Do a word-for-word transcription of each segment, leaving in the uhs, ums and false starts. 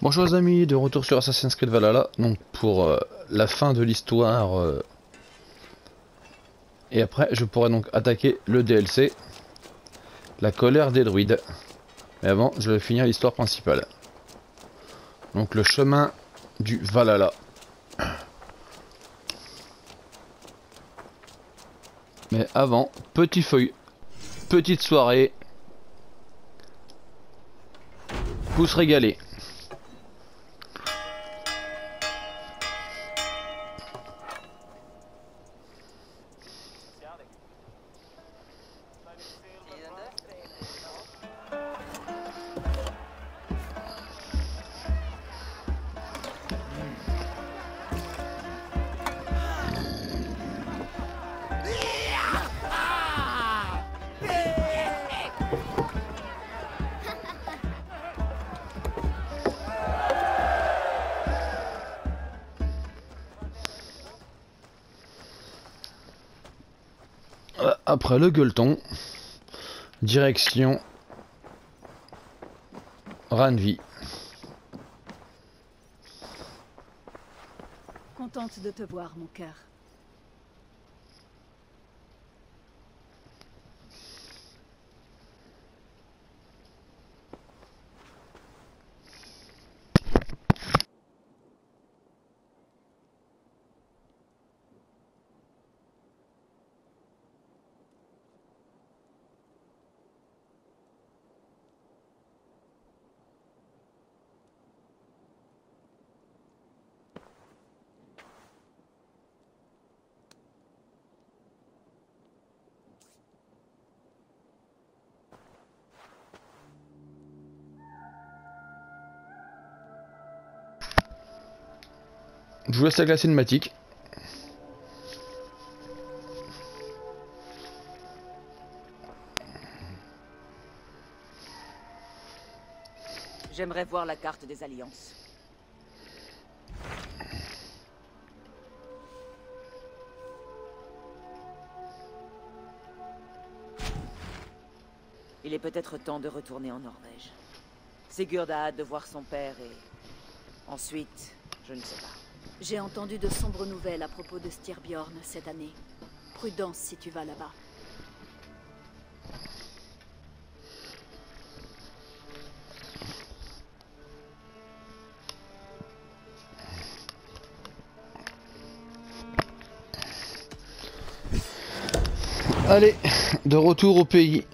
Bonjour les amis, de retour sur Assassin's Creed Valhalla, donc pour euh, la fin de l'histoire, euh, et après je pourrai donc attaquer le D L C, la colère des druides, mais avant je vais finir l'histoire principale, donc le chemin du Valhalla. Mais avant, petit feuille, petite soirée, pouce régalé. Après le gueuleton, direction Randvi. Contente de te voir, mon cœur. Je vous laisse avec la cinématique. J'aimerais voir la carte des alliances. Il est peut-être temps de retourner en Norvège. Sigurd a hâte de voir son père et... ensuite, je ne sais pas. J'ai entendu de sombres nouvelles à propos de Styrbjorn cette année. Prudence si tu vas là-bas. Allez, de retour au pays.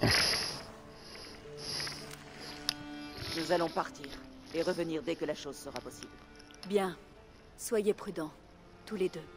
Nous allons partir et revenir dès que la chose sera possible. Bien. Soyez prudents, tous les deux.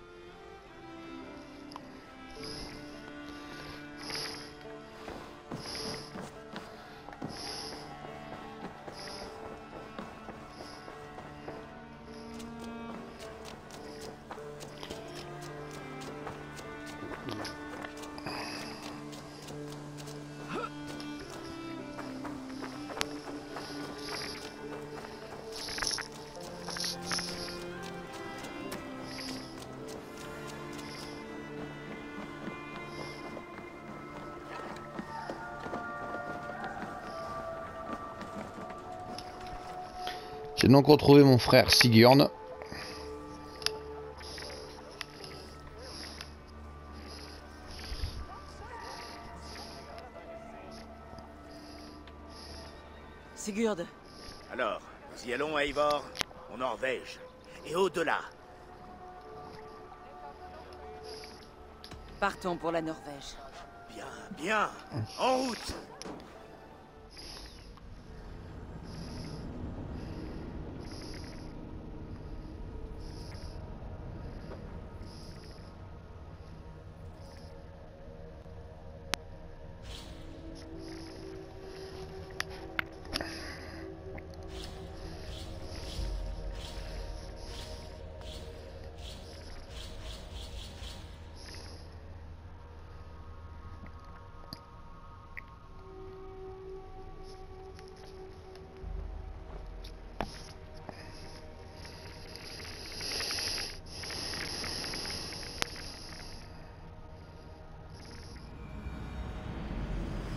J'ai donc retrouvé mon frère Sigurd. Sigurd. Alors, nous y allons à Eivor, en Norvège, et au-delà. Partons pour la Norvège. Bien, bien, en route.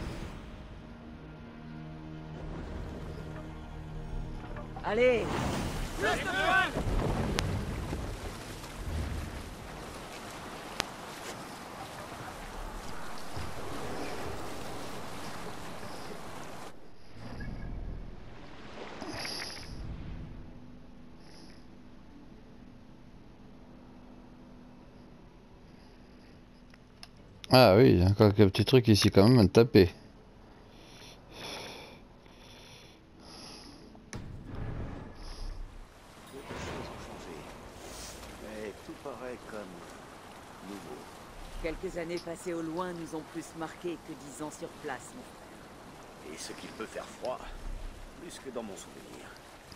Allez, Ah oui, il y a encore quelques petits trucs ici quand même à taper. Beaucoup de choses ont changé. Mais tout paraît comme nouveau. Quelques années passées au loin nous ont plus marqué que dix ans sur place, mon frère. Et ce qu'il peut faire froid, plus que dans mon souvenir.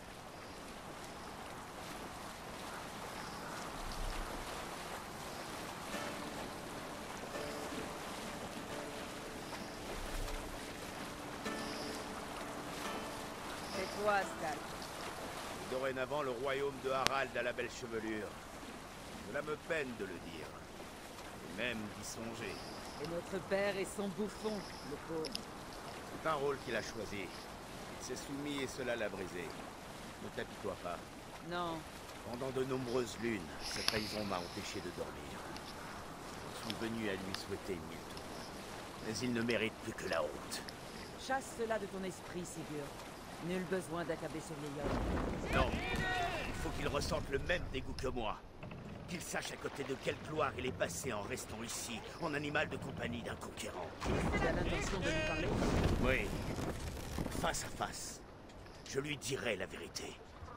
C'est toi, Stal. Dorénavant, le royaume de Harald a la belle chevelure. Cela me peine de le dire. Et même d'y songer. Et notre père est son bouffon, le pauvre. C'est un rôle qu'il a choisi. Il s'est soumis et cela l'a brisé. Ne t'apitoie pas. Non, Pendant de nombreuses lunes, sa trahison m'a empêché de dormir. Je suis venu à lui souhaiter mille tours. Mais il ne mérite plus que la honte. chasse cela de ton esprit, Sigurd. Nul besoin d'accabler ce vieil homme. Non, il faut qu'il ressente le même dégoût que moi. Qu'il sache à côté de quelle gloire il est passé en restant ici, en animal de compagnie d'un conquérant. Tu as l'intention de lui parler? Oui, face à face. Je lui dirai la vérité.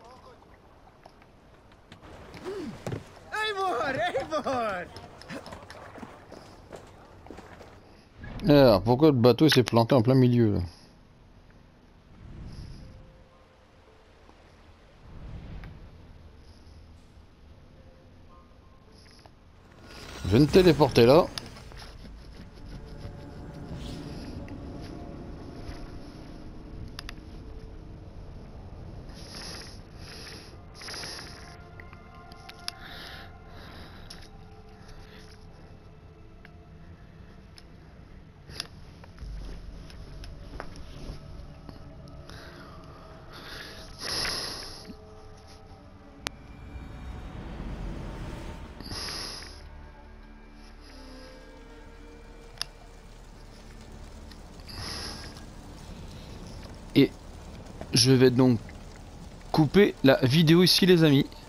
Alors, pourquoi le bateau s'est planté en plein milieu là? Je vais me téléporter là. Et je vais donc couper la vidéo ici les amis.